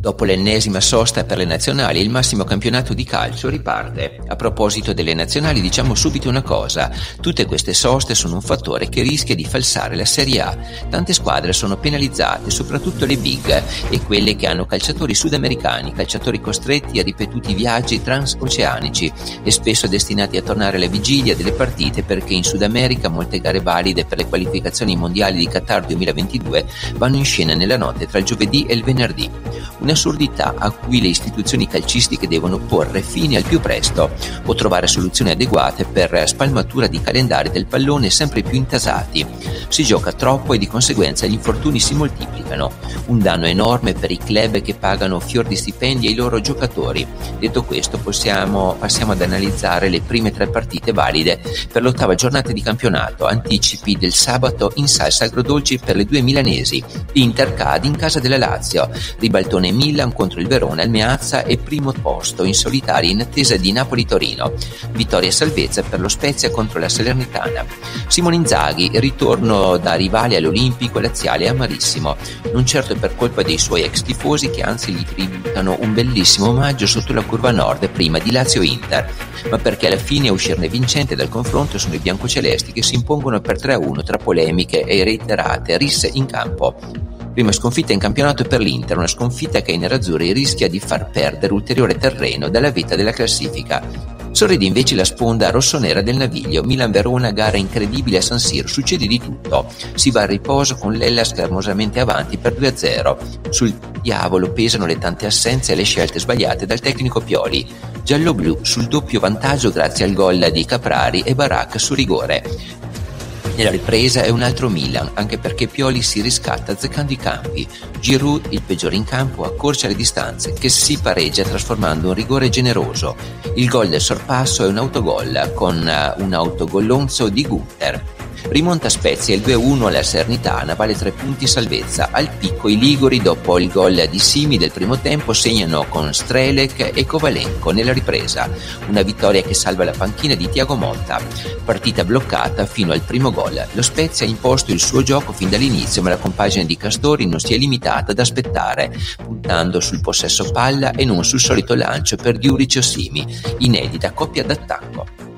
Dopo l'ennesima sosta per le nazionali, il massimo campionato di calcio riparte. A proposito delle nazionali, diciamo subito una cosa: tutte queste soste sono un fattore che rischia di falsare la Serie A. Tante squadre sono penalizzate, soprattutto le big e quelle che hanno calciatori sudamericani, calciatori costretti a ripetuti viaggi transoceanici e spesso destinati a tornare alla vigilia delle partite, perché in Sud America molte gare valide per le qualificazioni mondiali di Qatar 2022 vanno in scena nella notte tra il giovedì e il venerdì. Un'assurdità a cui le istituzioni calcistiche devono porre fine al più presto o trovare soluzioni adeguate per spalmatura di calendari del pallone sempre più intasati. Si gioca troppo e di conseguenza gli infortuni si moltiplicano, un danno enorme per i club che pagano fior di stipendi ai loro giocatori. Detto questo, passiamo ad analizzare le prime 3 partite valide per l'8ª giornata di campionato. Anticipi del sabato in salsa agrodolci per le 2 milanesi: Inter cade in casa della Lazio, ribaltone Milan contro il Verona al Meazza e primo posto in solitaria in attesa di Napoli-Torino. Vittoria e salvezza per lo Spezia contro la Salernitana. Simone Inzaghi, ritorno da rivale all'Olimpico laziale amarissimo, non certo per colpa dei suoi ex tifosi, che anzi gli tributano un bellissimo omaggio sotto la curva nord prima di Lazio-Inter, ma perché alla fine a uscirne vincente dal confronto sono i biancocelesti, che si impongono per 3-1 tra polemiche e reiterate risse in campo. Prima sconfitta in campionato per l'Inter, una sconfitta che ai nerazzurri rischia di far perdere ulteriore terreno dalla vetta della classifica. Sorride invece la sponda rossonera del Naviglio. Milan-Verona, gara incredibile a San Siro, succede di tutto. Si va al riposo con l'Hellas clamorosamente avanti per 2-0. Sul diavolo pesano le tante assenze e le scelte sbagliate dal tecnico Pioli. Giallo-blu sul doppio vantaggio grazie al gol di Caprari e Barak su rigore. Nella ripresa è un altro Milan, anche perché Pioli si riscatta azzeccando i campi. Giroud, il peggiore in campo, accorcia le distanze, che si pareggia trasformando un rigore generoso. Il gol del sorpasso è un autogol con un autogollonzo di Gunther. Rimonta Spezia il 2-1 alla Salernitana, vale 3 punti salvezza. Al picco i liguri, dopo il gol di Simi del primo tempo, segnano con Strelec e Kovalenko nella ripresa. Una vittoria che salva la panchina di Thiago Motta. Partita bloccata fino al primo gol. Lo Spezia ha imposto il suo gioco fin dall'inizio, ma la compagine di Castori non si è limitata ad aspettare, puntando sul possesso palla e non sul solito lancio per Djuric o Simi. Inedita coppia d'attacco.